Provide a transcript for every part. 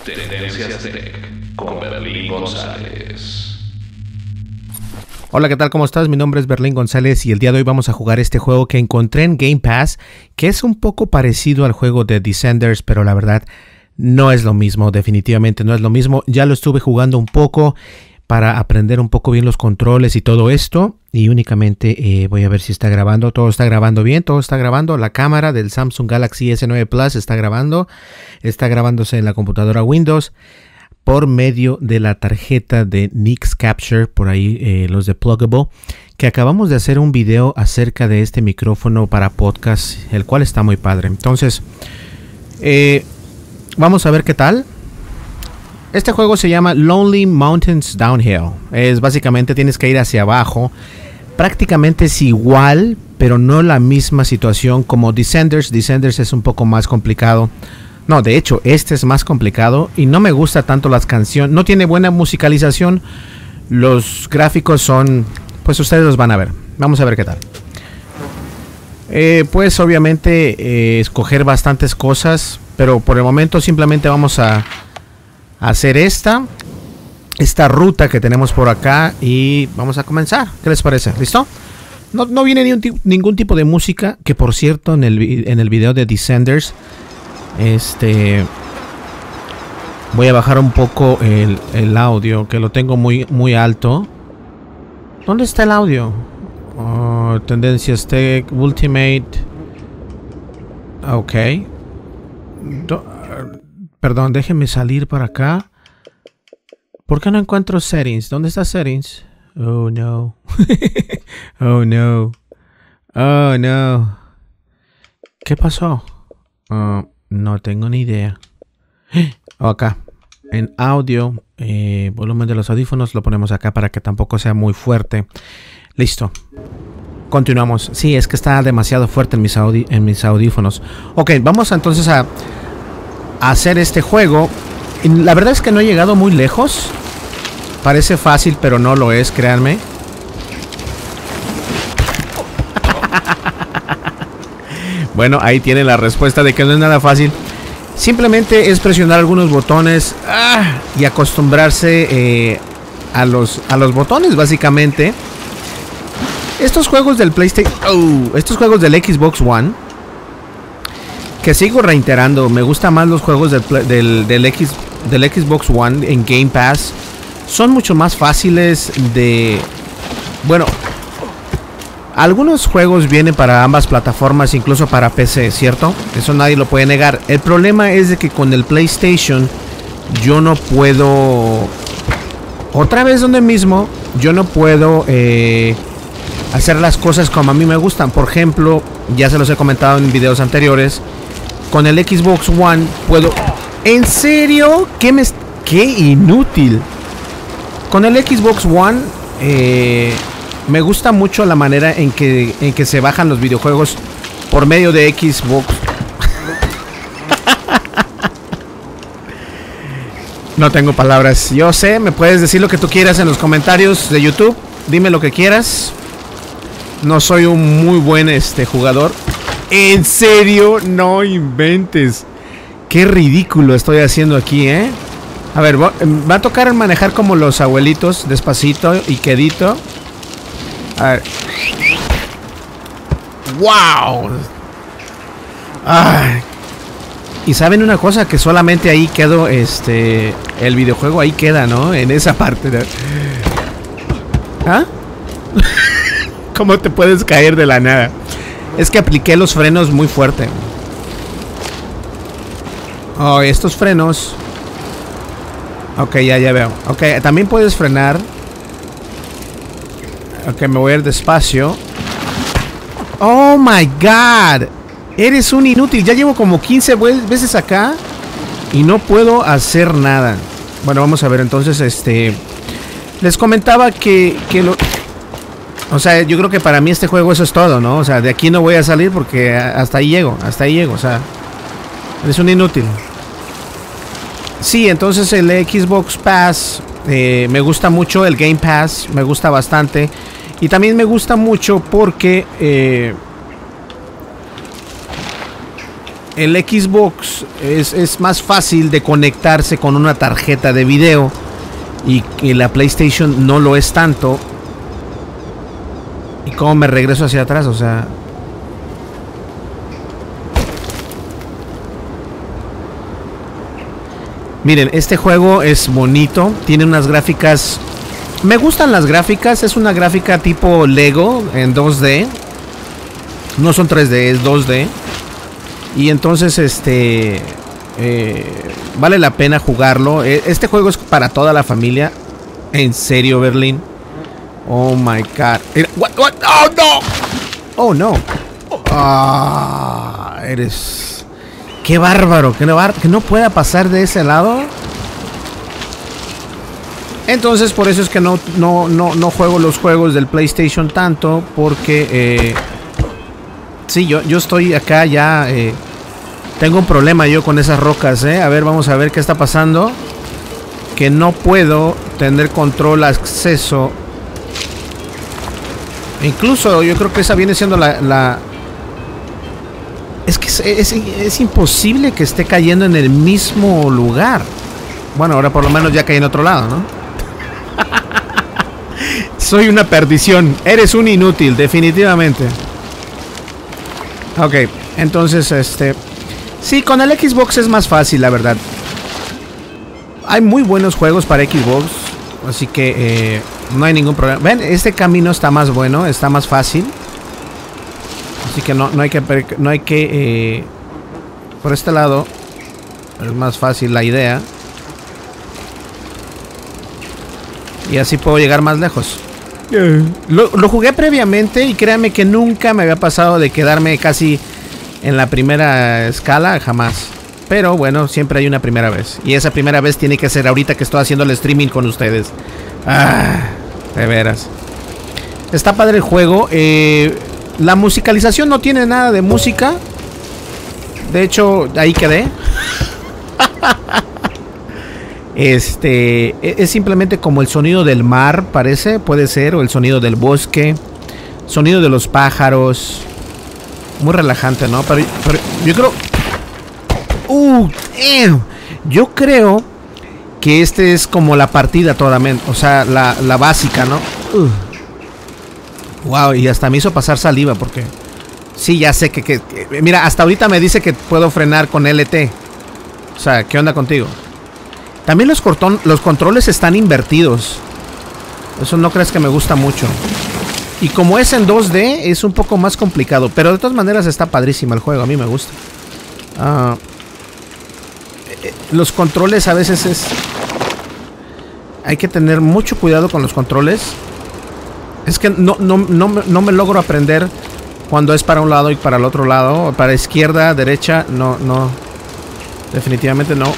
Tendencias Tech con Berlín González. Hola, ¿qué tal? ¿Cómo estás? Mi nombre es Berlín González y el día de hoy vamos a jugar este juego que encontré en Game Pass, que es un poco parecido al juego de Descenders, pero la verdad no es lo mismo, definitivamente no es lo mismo. Ya lo estuve jugando un poco para aprender un poco bien los controles y todo esto, y únicamente voy a ver si está grabando. Todo está grabando bien, todo está grabando. La cámara del Samsung Galaxy S9 Plus está grabándose en la computadora Windows por medio de la tarjeta de Nix Capture, por ahí los de Pluggable, que acabamos de hacer un video acerca de este micrófono para podcast, el cual está muy padre. Entonces, vamos a ver qué tal. Este juego se llama Lonely Mountains Downhill. Es básicamente tienes que ir hacia abajo. Prácticamente es igual, pero no la misma situación como Descenders. Descenders es un poco más complicado. No, de hecho, este es más complicado y no me gusta tanto las canciones. No tiene buena musicalización. Los gráficos son... pues ustedes los van a ver. Vamos a ver qué tal. Pues obviamente escoger bastantes cosas, pero por el momento simplemente vamos a hacer esta ruta que tenemos por acá y vamos a comenzar. ¿Qué les parece? ¿Listo? No viene ningún tipo de música, que por cierto en el video de Descenders voy a bajar un poco el audio, que lo tengo muy alto. ¿Dónde está el audio? Oh, Tendencias Tech Ultimate. Ok. Perdón, déjenme salir para acá. ¿Por qué no encuentro settings? ¿Dónde está settings? Oh no. Oh no. Oh no. ¿Qué pasó? No tengo ni idea. Acá. En audio. Volumen de los audífonos lo ponemos acá para que tampoco sea muy fuerte. Listo. Continuamos. Sí, es que está demasiado fuerte en mis audífonos. Ok, vamos entonces a hacer este juego. Y la verdad es que no he llegado muy lejos. Parece fácil, pero no lo es, créanme. Bueno, ahí tienen la respuesta de que no es nada fácil. Simplemente es presionar algunos botones y acostumbrarse a los botones, básicamente. Estos juegos del PlayStation, estos juegos del Xbox One, que sigo reiterando, me gustan más los juegos del Xbox One en Game Pass. Son mucho más fáciles de... bueno, algunos juegos vienen para ambas plataformas, incluso para PC, ¿cierto? Eso nadie lo puede negar. El problema es de que con el PlayStation yo no puedo... otra vez donde mismo, yo no puedo hacer las cosas como a mí me gustan. Por ejemplo, ya se los he comentado en videos anteriores, con el Xbox One puedo... ¿En serio? ¡Qué inútil! Con el Xbox One me gusta mucho la manera en que se bajan los videojuegos por medio de Xbox. No tengo palabras. Yo sé, me puedes decir lo que tú quieras en los comentarios de YouTube. Dime lo que quieras. No soy un muy buen jugador. ¿En serio? No inventes. Qué ridículo estoy haciendo aquí, ¿eh? A ver, va a tocar manejar como los abuelitos, despacito y quedito. A ver. ¡Wow! Ay. Y saben una cosa, que solamente ahí quedó el videojuego, ahí queda, ¿no? En esa parte de... ¿ah? ¿Cómo te puedes caer de la nada? Es que apliqué los frenos muy fuerte. Oh, estos frenos... ok, ya veo. Ok, también puedes frenar. Ok, me voy a ir despacio. Oh my god. Eres un inútil. Ya llevo como 15 veces acá y no puedo hacer nada. Bueno, vamos a ver entonces. Les comentaba que lo... o sea, yo creo que para mí este juego eso es todo, ¿no? O sea, de aquí no voy a salir porque hasta ahí llego. O sea, eres un inútil. Sí, entonces el Xbox Pass me gusta mucho, el Game Pass me gusta bastante. Y también me gusta mucho porque el Xbox es más fácil de conectarse con una tarjeta de video y que la PlayStation no lo es tanto. ¿Y cómo me regreso hacia atrás? O sea... Miren, este juego es bonito, tiene unas gráficas... Me gustan las gráficas, es una gráfica tipo Lego en 2D. No son 3D, es 2D. Y entonces vale la pena jugarlo. Este juego es para toda la familia. En serio, Berlín. Oh my god. What? Oh no. Oh no. Ah, eres... Qué bárbaro, que no pueda pasar de ese lado. Entonces por eso es que no juego los juegos del PlayStation tanto. Porque sí, yo estoy acá ya. Tengo un problema yo con esas rocas, A ver, vamos a ver qué está pasando. Que no puedo tener control, acceso. Incluso yo creo que esa viene siendo la... Es que es imposible que esté cayendo en el mismo lugar. Bueno, ahora por lo menos ya caí en otro lado, ¿no? Soy una perdición. Eres un inútil, definitivamente. Ok, entonces sí, con el Xbox es más fácil, la verdad. Hay muy buenos juegos para Xbox. Así que no hay ningún problema. Ven, este camino está más bueno, está más fácil. Así que no hay que por este lado es más fácil la idea. Y así puedo llegar más lejos. Lo jugué previamente y créanme que nunca me había pasado de quedarme casi en la primera escala, jamás. Pero bueno, siempre hay una primera vez. Y esa primera vez tiene que ser ahorita que estoy haciendo el streaming con ustedes. Ah, de veras. Está padre el juego. La musicalización no tiene nada de música. De hecho, ahí quedé. Es simplemente como el sonido del mar, parece, puede ser, o el sonido del bosque, sonido de los pájaros. Muy relajante, ¿no? Pero yo creo... yo creo que es como la partida totalmente, o sea, la básica, ¿no? Wow, y hasta me hizo pasar saliva porque... Sí, ya sé que... Mira, hasta ahorita me dice que puedo frenar con LT. O sea, ¿qué onda contigo? También los controles están invertidos. Eso no crees que me gusta mucho. Y como es en 2D, es un poco más complicado. Pero de todas maneras está padrísimo el juego. A mí me gusta. Los controles a veces es... Hay que tener mucho cuidado con los controles. Es que no me logro aprender cuando es para un lado y para el otro lado. Para izquierda, derecha, no. Definitivamente no.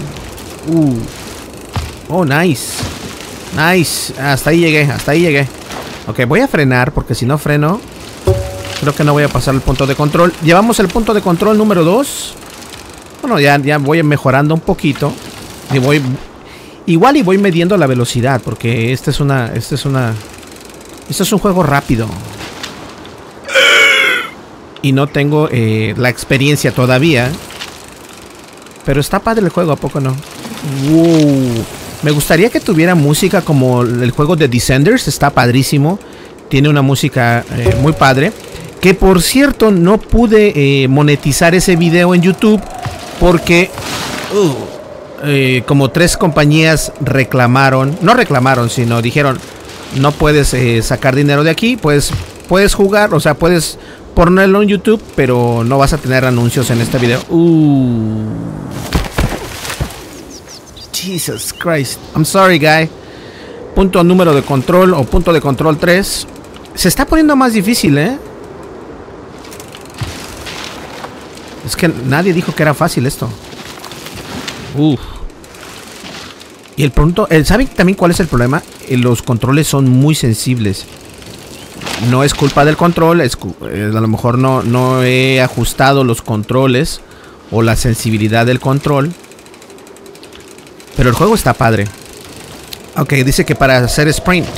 Oh, nice. Nice. Hasta ahí llegué. Ok, voy a frenar porque si no freno, creo que no voy a pasar el punto de control. Llevamos el punto de control número 2. Bueno, ya voy mejorando un poquito. Y voy... Igual y voy midiendo la velocidad porque este es un juego rápido. Y no tengo la experiencia todavía. Pero está padre el juego, ¿a poco no? Wow. Me gustaría que tuviera música como el juego de Descenders. Está padrísimo. Tiene una música muy padre. Que por cierto no pude monetizar ese video en YouTube porque como 3 compañías reclamaron. No reclamaron, sino dijeron: no puedes sacar dinero de aquí. Puedes jugar, o sea, puedes ponerlo en YouTube, pero no vas a tener anuncios en este video. Jesus Christ. I'm sorry, guy. Punto número de control o punto de control 3. Se está poniendo más difícil, Es que nadie dijo que era fácil esto. Y el punto... ¿Saben también cuál es el problema? Los controles son muy sensibles. No es culpa del control. A lo mejor no he ajustado los controles o la sensibilidad del control. Pero el juego está padre. Ok, dice que para hacer sprint.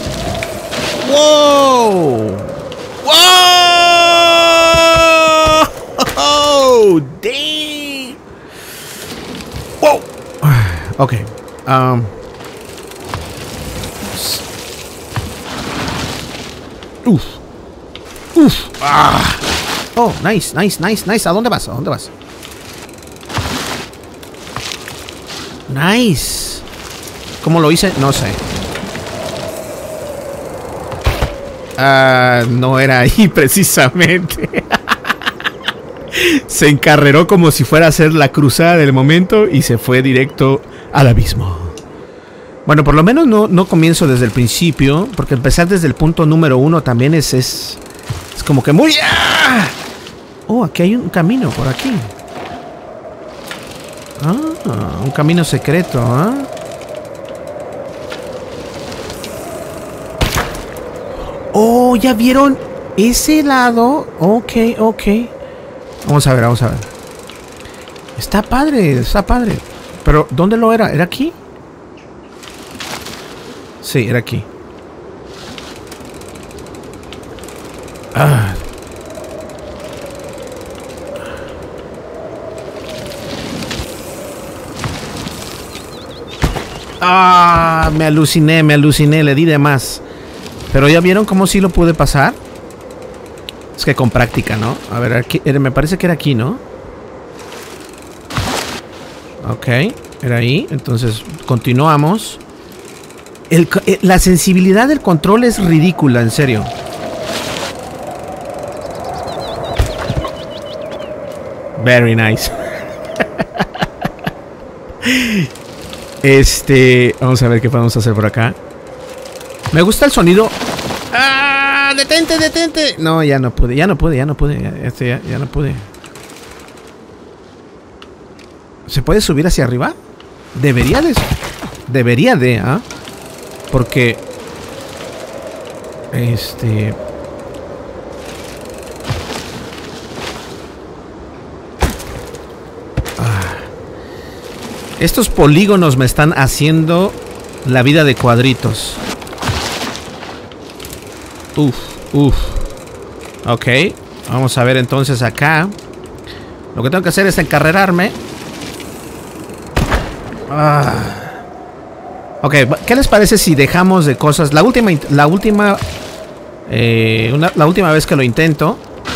¡Wow! ¡Wow! ¡Oh, damn! Ok. Uf. Uf. Ah. Oh, nice, nice, nice, nice. ¿A dónde vas? ¿A dónde vas? Nice. ¿Cómo lo hice? No sé. No era ahí precisamente. Se encarreró como si fuera a hacer la cruzada del momento y se fue directo al abismo. Bueno, por lo menos no comienzo desde el principio, porque empezar desde el punto número 1 también es como que muy... ¡Ah! Oh, aquí hay un camino por aquí. Ah, un camino secreto, ¿ah? Oh, ¿ya vieron ese lado? Ok, ok. Vamos a ver, vamos a ver. Está padre, está padre. Pero, ¿dónde lo era? ¿Era aquí? Sí, era aquí. Ah. Ah, me aluciné, le di de más. Pero ya vieron cómo sí lo pude pasar. Es que con práctica, ¿no? A ver, aquí, me parece que era aquí, ¿no? Ok, era ahí. Entonces, continuamos. La sensibilidad del control es ridícula, en serio. Very nice. Vamos a ver qué podemos hacer por acá. Me gusta el sonido. ¡Ah! ¡Detente, detente! No, ya no pude. Ya no pude. Ya no pude. ¿Se puede subir hacia arriba? Debería de, ¿ah? Porque... Estos polígonos me están haciendo la vida de cuadritos. Uf, uf. Ok, vamos a ver entonces acá. Lo que tengo que hacer es encarrerarme. Ok, ¿qué les parece si dejamos de cosas? La última vez que lo intento.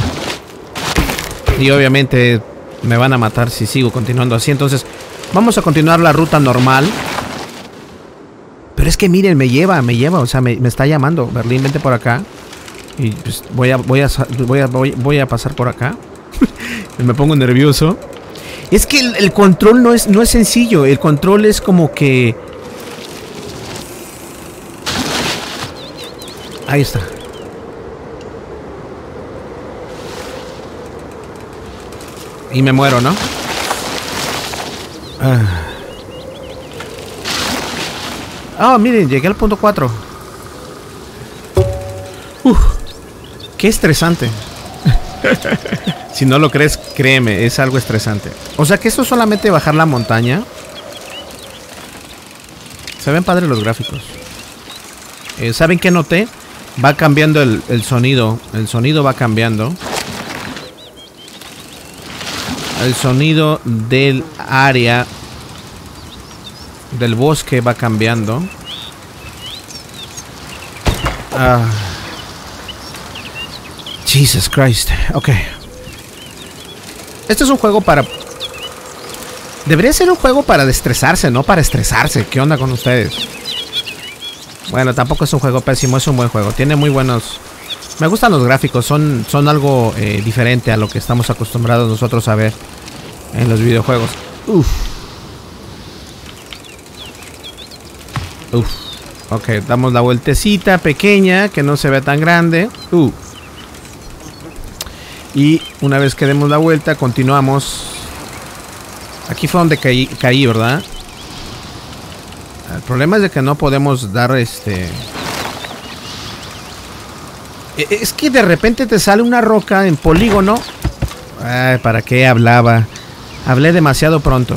Y obviamente me van a matar si sigo continuando así. Entonces vamos a continuar la ruta normal. Pero es que miren, me lleva, o sea, me está llamando. Berlín, vente por acá. Y pues voy a pasar por acá. Me pongo nervioso. Es que el control no es sencillo. El control es como que... Ahí está. Y me muero, ¿no? Ah, miren, llegué al punto 4. Qué estresante. Si no lo crees, créeme, es algo estresante. O sea que esto es solamente bajar la montaña. Se ven padres los gráficos. ¿Saben qué noté? Va cambiando el sonido. El sonido va cambiando. El sonido del área del bosque va cambiando. Jesus Christ. Ok. Este es un juego para... Debería ser un juego para destresarse, no para estresarse. ¿Qué onda con ustedes? Bueno, tampoco es un juego pésimo, es un buen juego. Tiene muy buenos... Me gustan los gráficos, son algo diferente a lo que estamos acostumbrados nosotros a ver en los videojuegos. Uf. Uf. Ok, damos la vueltecita pequeña, que no se vea tan grande. Y una vez que demos la vuelta, continuamos. Aquí fue donde caí, ¿verdad? El problema es de que no podemos dar Es que de repente te sale una roca en polígono. Ay, ¿para qué hablaba? Hablé demasiado pronto.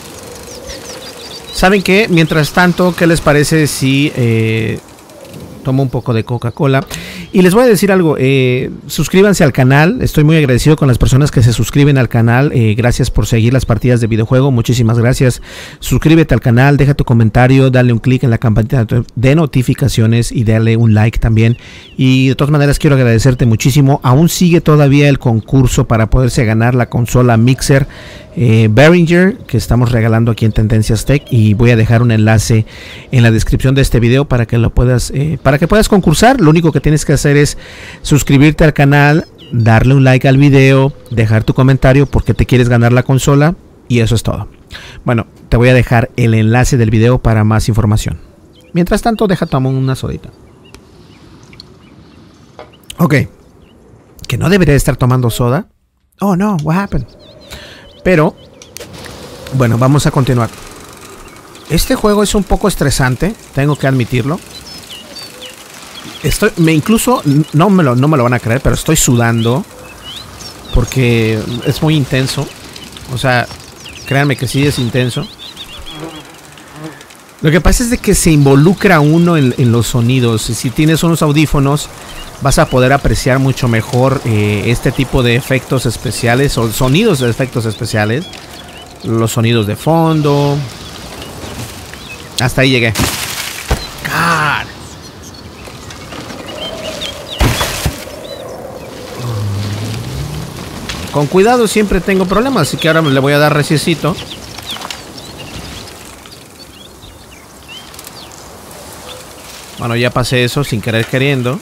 ¿Saben qué? Mientras tanto, ¿qué les parece si tomo un poco de Coca-Cola? Y les voy a decir algo, suscríbanse al canal, estoy muy agradecido con las personas que se suscriben al canal, gracias por seguir las partidas de videojuego, muchísimas gracias. Suscríbete al canal, deja tu comentario, dale un clic en la campanita de notificaciones y dale un like también. Y de todas maneras quiero agradecerte muchísimo, aún sigue todavía el concurso para poderse ganar la consola Mixer Behringer que estamos regalando aquí en Tendencias Tech, y voy a dejar un enlace en la descripción de este video para que lo puedas concursar. Lo único que tienes que hacer es suscribirte al canal, darle un like al video, dejar tu comentario porque te quieres ganar la consola, y eso es todo. Bueno, te voy a dejar el enlace del video para más información. Mientras tanto, tomar una sodita. Ok, que no debería estar tomando soda. Oh no, what happened? Pero, bueno, vamos a continuar. Este juego es un poco estresante, tengo que admitirlo. Incluso, no me lo van a creer, pero estoy sudando. Porque es muy intenso. O sea, créanme que sí es intenso. Lo que pasa es de que se involucra uno en los sonidos. Si tienes unos audífonos, vas a poder apreciar mucho mejor este tipo de efectos especiales o sonidos de efectos especiales. Los sonidos de fondo. Hasta ahí llegué. God. Con cuidado siempre tengo problemas, así que ahora le voy a dar reciecito. Bueno, ya pasé eso sin querer queriendo.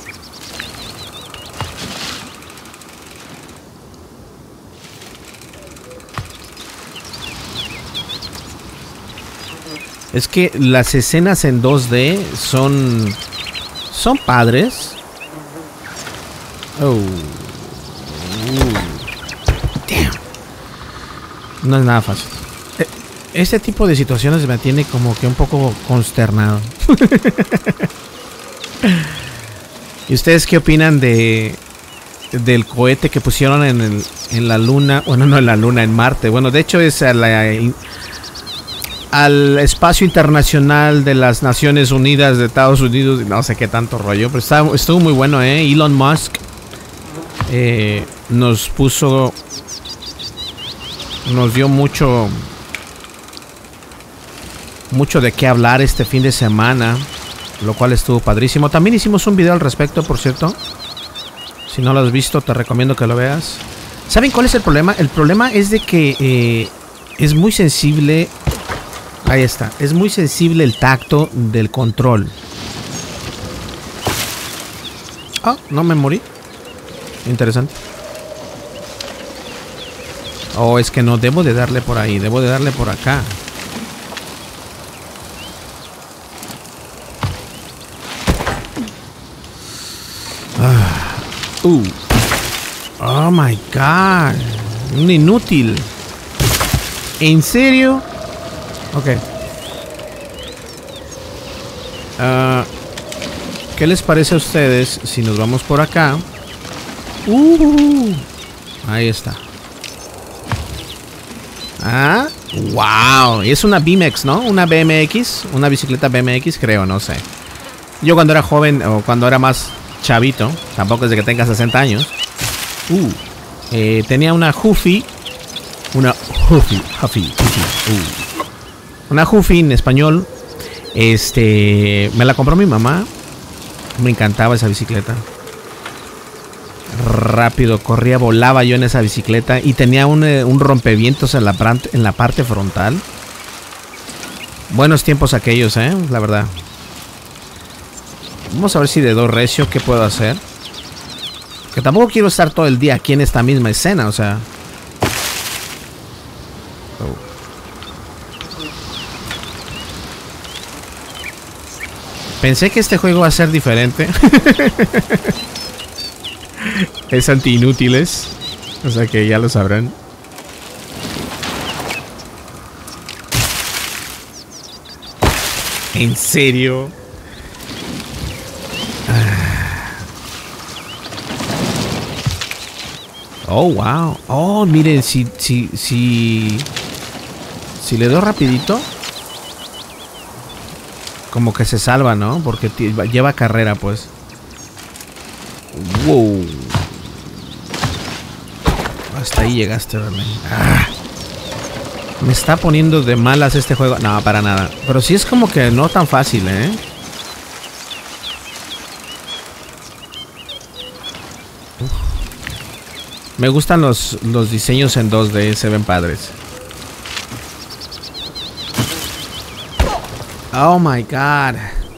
Es que las escenas en 2D son padres. Oh. Damn. No es nada fácil. Este tipo de situaciones me tiene como que un poco consternado. ¿Y ustedes qué opinan del cohete que pusieron en la luna? Bueno, no en la luna, en Marte. Bueno, de hecho es al espacio internacional de las Naciones Unidas de Estados Unidos, no sé qué tanto rollo, pero estuvo muy bueno, Elon Musk nos dio mucho de qué hablar este fin de semana, lo cual estuvo padrísimo. También hicimos un video al respecto, por cierto. Si no lo has visto, te recomiendo que lo veas. ¿Saben cuál es el problema? El problema es de que es muy sensible. Ahí está. Es muy sensible el tacto del control. Ah, no me morí. Interesante. Oh, es que no debo de darle por ahí. Debo de darle por acá. Oh my god. Un inútil. ¿En serio? Ok. ¿Qué les parece a ustedes si nos vamos por acá? Ahí está. Ah, wow. Es una BMX, ¿no? Una BMX. Una bicicleta BMX, creo, no sé. Yo cuando era joven, o cuando era más chavito, tampoco es de que tenga 60 años. Tenía una Huffy. Una Huffy. Una Huffy en español. Me la compró mi mamá. Me encantaba esa bicicleta. Rápido, corría, volaba yo en esa bicicleta. Y tenía un rompevientos en la parte frontal. Buenos tiempos aquellos, la verdad. Vamos a ver si de dos recio, ¿qué puedo hacer? Que tampoco quiero estar todo el día aquí en esta misma escena, o sea. Pensé que este juego va a ser diferente. Es anti-inútiles. O sea que ya lo sabrán. ¿En serio? Oh, wow. Oh, miren, si le doy rapidito, como que se salva, ¿no? Porque lleva carrera, pues. Wow. Hasta ahí llegaste, ¿verdad? Ah. Me está poniendo de malas este juego. No, para nada. Pero sí es como que no tan fácil, ¿eh? Uf. Me gustan los diseños en 2D. Se ven padres. Oh my God.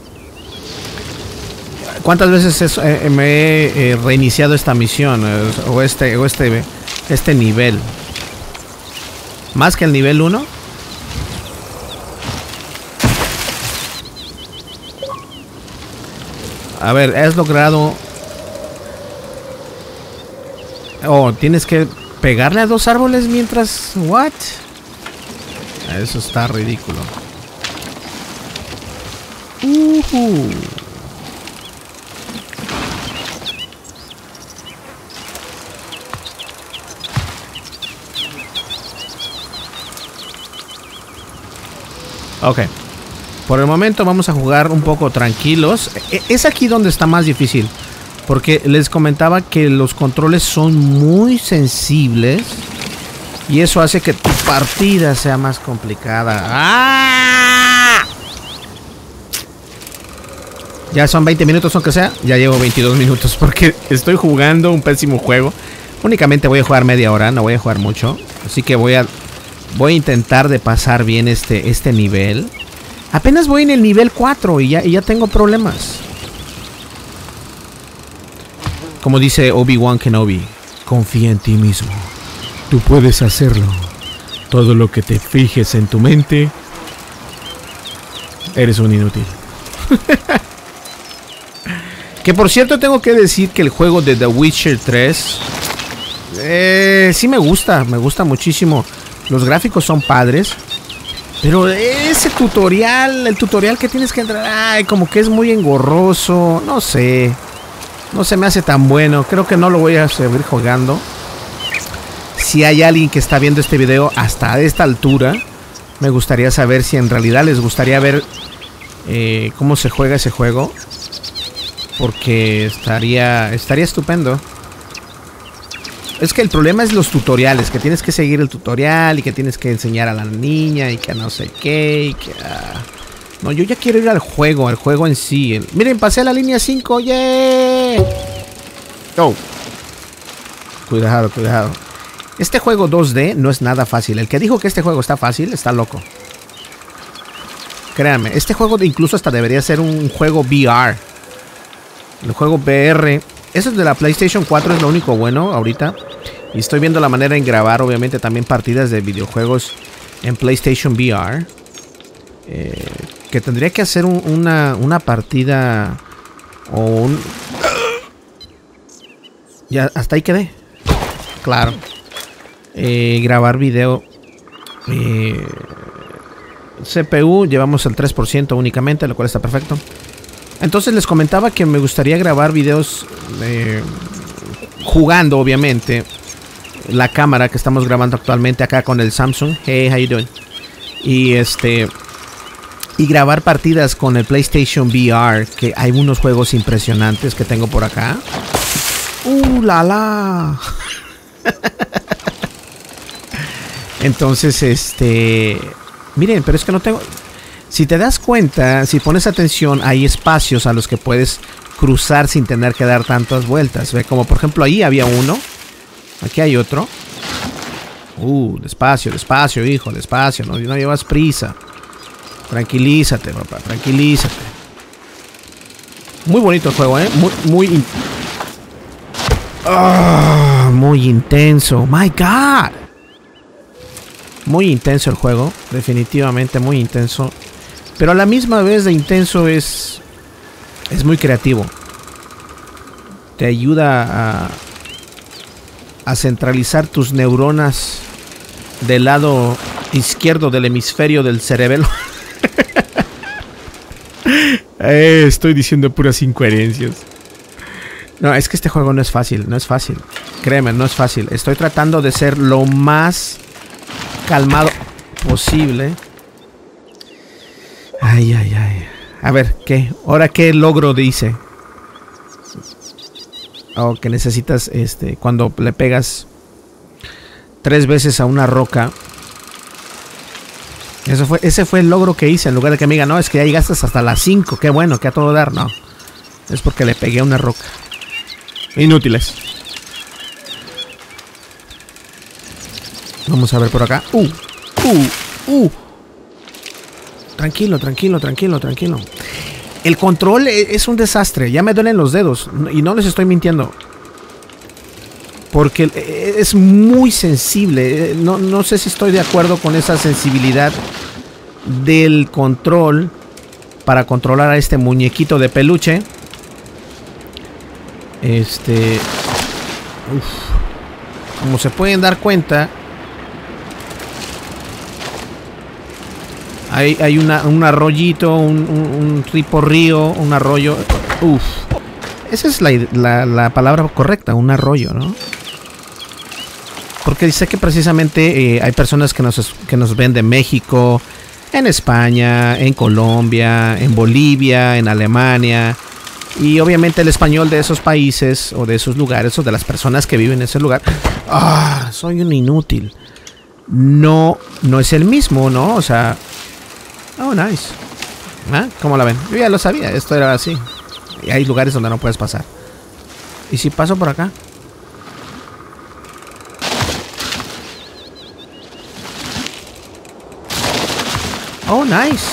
¿Cuántas veces me he reiniciado esta misión? O este nivel. ¿Más que el nivel 1? A ver, has logrado... Oh, tienes que pegarle a 2 árboles mientras... ¿What? Eso está ridículo. Ok. Por el momento vamos a jugar un poco tranquilos. Es aquí donde está más difícil. Porque les comentaba que los controles son muy sensibles. Y eso hace que tu partida sea más complicada. ¡Ah! Ya son 20 minutos aunque sea. Ya llevo 22 minutos porque estoy jugando un pésimo juego. Únicamente voy a jugar media hora, no voy a jugar mucho. Así que voy a intentar de pasar bien este nivel. Apenas voy en el nivel 4 y ya tengo problemas. Como dice Obi-Wan Kenobi, confía en ti mismo. Tú puedes hacerlo. Todo lo que te fijes en tu mente, eres un inútil. Que por cierto tengo que decir que el juego de The Witcher 3 sí me gusta muchísimo. Los gráficos son padres. Pero ese tutorial, el tutorial que tienes que entrar, ay, como que es muy engorroso. No sé. No se me hace tan bueno. Creo que no lo voy a seguir jugando. Si hay alguien que está viendo este video hasta esta altura, me gustaría saber si en realidad les gustaría ver cómo se juega ese juego. Porque estaría estupendo. Es que el problema es los tutoriales, que tienes que seguir el tutorial y que tienes que enseñar a la niña y que no sé qué y que... No, yo ya quiero ir al juego en sí. Miren, pasé la línea 5, ¡yeah! Oh. Cuidado, cuidado. Este juego 2D no es nada fácil. El que dijo que este juego está fácil, está loco. Créanme, este juego incluso hasta debería ser un juego VR. El juego VR... Eso de la PlayStation 4 es lo único bueno ahorita. Y estoy viendo la manera en grabar, obviamente, también partidas de videojuegos en PlayStation VR. Que tendría que hacer una partida o un... Ya, hasta ahí quedé. Claro. Grabar video. CPU, llevamos el 3% únicamente, lo cual está perfecto. Entonces les comentaba que me gustaría grabar videos jugando, obviamente. La cámara que estamos grabando actualmente acá con el Samsung. Hey, how you doing? Y grabar partidas con el PlayStation VR, que hay unos juegos impresionantes que tengo por acá. La la. Entonces, miren, pero es que no tengo... Si te das cuenta, si pones atención, hay espacios a los que puedes cruzar sin tener que dar tantas vueltas. Ve, como por ejemplo ahí había uno. Aquí hay otro. Despacio, despacio, hijo, despacio. No llevas prisa. Tranquilízate, papá, tranquilízate. Muy bonito el juego, ¿eh? Muy intenso. My God. Muy intenso el juego. Definitivamente muy intenso. Pero a la misma vez de intenso es muy creativo. Te ayuda a centralizar tus neuronas del lado izquierdo del hemisferio del cerebelo. Estoy diciendo puras incoherencias. No, es que este juego no es fácil, no es fácil. Créeme, no es fácil. Estoy tratando de ser lo más calmado posible. Ay, ay, ay. A ver, ¿qué? ¿Ahora qué logro dice? O que necesitas, cuando le pegas 3 veces a una roca. Ese fue el logro que hice. En lugar de que me diga, no, es que ya llegaste hasta las 5. Qué bueno, que a todo dar. No. Es porque le pegué a una roca. Inútiles. Vamos a ver por acá. Tranquilo, tranquilo, tranquilo, tranquilo. El control es un desastre. Ya me duelen los dedos. Y no les estoy mintiendo. Porque es muy sensible. No sé si estoy de acuerdo con esa sensibilidad del control para controlar a este muñequito de peluche. Como se pueden dar cuenta, hay un arroyito, un tipo río, un arroyo. Esa es la palabra correcta, un arroyo, ¿no? Porque dice que precisamente hay personas que nos ven de México, en España, en Colombia, en Bolivia, en Alemania. Y obviamente el español de esos países o de esos lugares o de las personas que viven en ese lugar. Soy un inútil. No es el mismo, ¿no? O sea... Oh, nice. ¿Cómo la ven? Yo ya lo sabía, esto era así. Y hay lugares donde no puedes pasar. ¿Y si paso por acá? Oh, nice.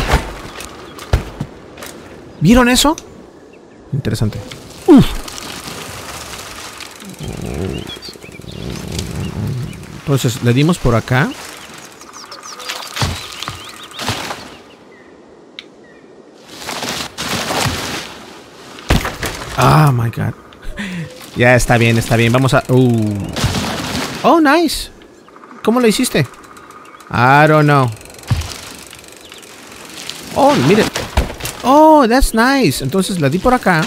¿Vieron eso? Interesante. Entonces, le dimos por acá. Oh my god. Ya está bien, está bien. Vamos a... Oh, nice. ¿Cómo lo hiciste? I don't know. Oh, miren. Oh, that's nice. Entonces la di por acá.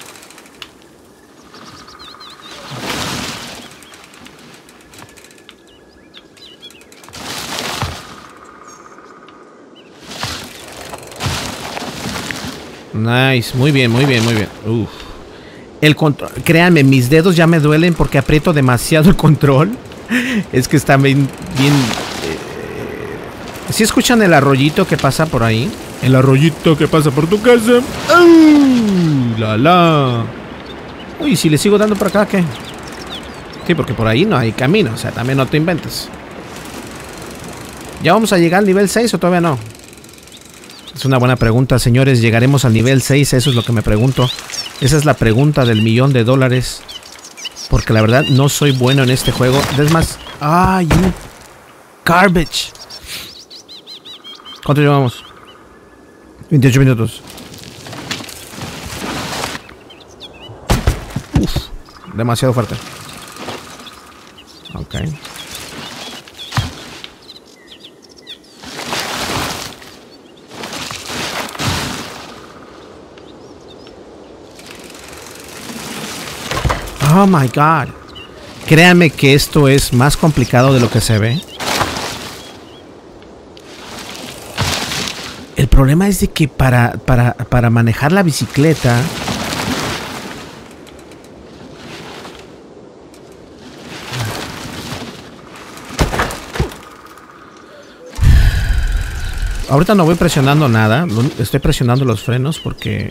Nice, muy bien, muy bien, muy bien. El control, créanme, mis dedos ya me duelen porque aprieto demasiado el control. Es que está bien... ¿Sí escuchan el arroyito que pasa por ahí? El arroyito que pasa por tu casa. Uy, si le sigo dando por acá, ¿qué? Sí, porque por ahí no hay camino. O sea, también no te inventes. ¿Ya vamos a llegar al nivel 6 o todavía no? Es una buena pregunta, señores. ¿Llegaremos al nivel 6? Eso es lo que me pregunto. Esa es la pregunta del $1.000.000. Porque la verdad no soy bueno en este juego. Es más... you garbage. ¿Cuánto llevamos? 28 minutos. Demasiado fuerte. Ok. Oh my god. Créanme que esto es más complicado de lo que se ve. El problema es de que para manejar la bicicleta... Ahorita no voy presionando nada. Estoy presionando los frenos porque...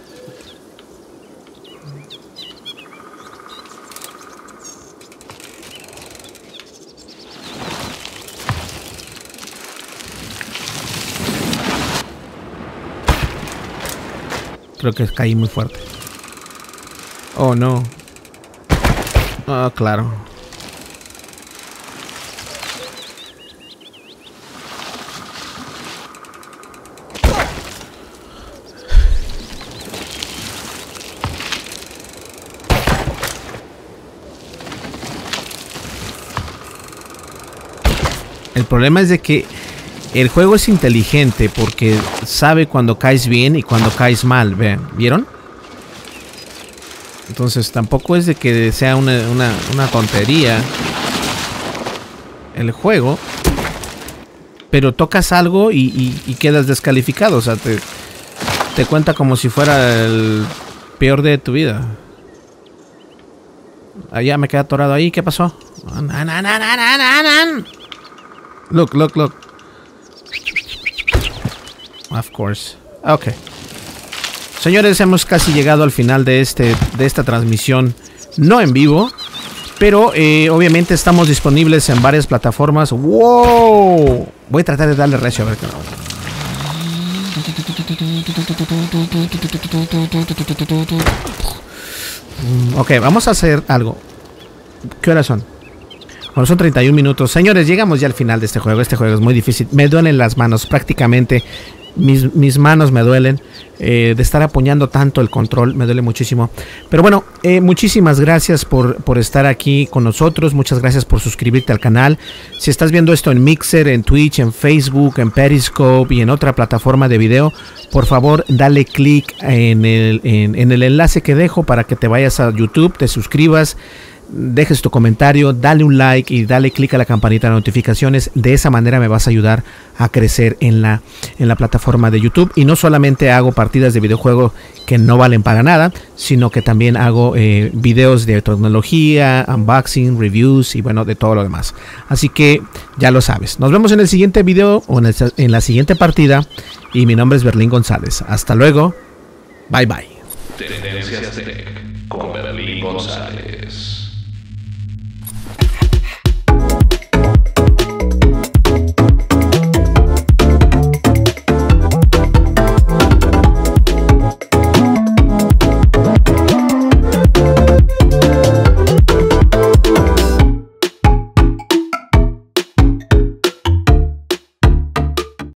Creo que caí muy fuerte. Oh, no. Oh, claro. El problema es de que el juego es inteligente porque sabe cuando caes bien y cuando caes mal. ¿Vieron? Entonces tampoco es de que sea una tontería el juego. Pero tocas algo y quedas descalificado. O sea, te cuenta como si fuera el peor de tu vida. Ya me quedé atorado ahí. ¿Qué pasó? Look. Of course. Ok. Señores, hemos casi llegado al final de esta transmisión. No en vivo, pero obviamente estamos disponibles en varias plataformas. ¡Wow! Voy a tratar de darle recio a ver qué no. Ok, vamos a hacer algo. ¿Qué horas son? Bueno, son 31 minutos. Señores, llegamos ya al final de este juego. Este juego es muy difícil. Me duelen las manos prácticamente. Mis manos me duelen de estar apoyando tanto el control, me duele muchísimo. Pero bueno, muchísimas gracias por estar aquí con nosotros. Muchas gracias por suscribirte al canal. Si estás viendo esto en Mixer, en Twitch, en Facebook, en Periscope y en otra plataforma de video, por favor dale click en el enlace que dejo para que te vayas a YouTube, te suscribas, dejes tu comentario, dale un like y dale click a la campanita de notificaciones. De esa manera me vas a ayudar a crecer en la plataforma de YouTube. Y no solamente hago partidas de videojuego que no valen para nada, sino que también hago videos de tecnología, unboxing, reviews y bueno, de todo lo demás. Así que ya lo sabes. Nos vemos en el siguiente video o en la siguiente partida. Y mi nombre es Berlín González. Hasta luego. Bye bye. Tendencias Tech con Berlín González.